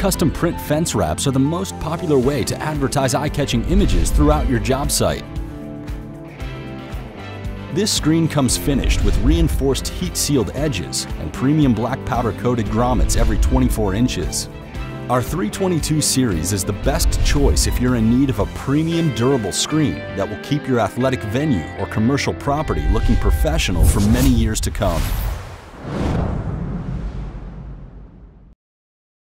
custom print fence wraps are the most popular way to advertise eye-catching images throughout your job site. This screen comes finished with reinforced heat-sealed edges and premium black powder-coated grommets every 24 inches. Our 322 series is the best choice if you're in need of a premium durable screen that will keep your athletic venue or commercial property looking professional for many years to come.